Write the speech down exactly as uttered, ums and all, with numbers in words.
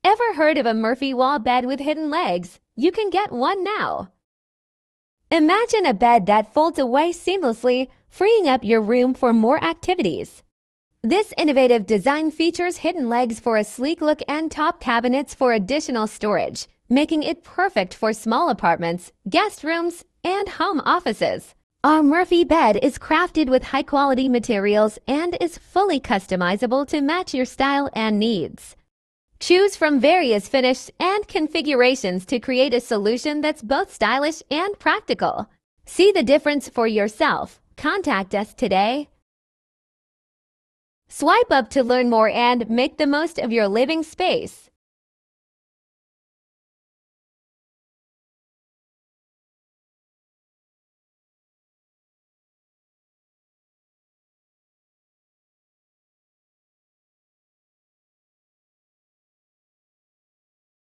Ever heard of a Murphy wall bed with hidden legs? You can get one now. Imagine a bed that folds away seamlessly, freeing up your room for more activities. This innovative design features hidden legs for a sleek look and top cabinets for additional storage, making it perfect for small apartments, guest rooms, and home offices. Our Murphy bed is crafted with high-quality materials and is fully customizable to match your style and needs. Choose from various finishes and configurations to create a solution that's both stylish and practical. See the difference for yourself. Contact us today. Swipe up to learn more and make the most of your living space.